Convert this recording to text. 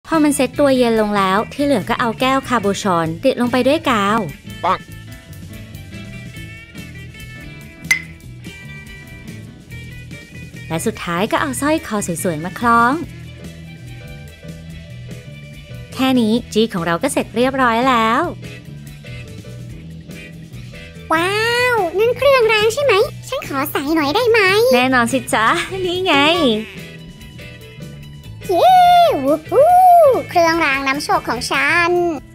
พอมันเซ็ตตัวเย็นลงแล้วที่เหลือก็เอาแก้วคาบูชอนติดลงไปด้วยกาวและสุดท้ายก็เอาสร้อยคอสวยๆมาคล้องแค่นี้จีของเราก็เสร็จเรียบร้อยแล้วว้าวนั่นเครื่องรางใช่ไหมฉันขอใส่หน่อยได้ไหมแน่นอนสิจ๊ะนี่ไงเย้วู้ฮู้เครื่องรางนำโชคของฉัน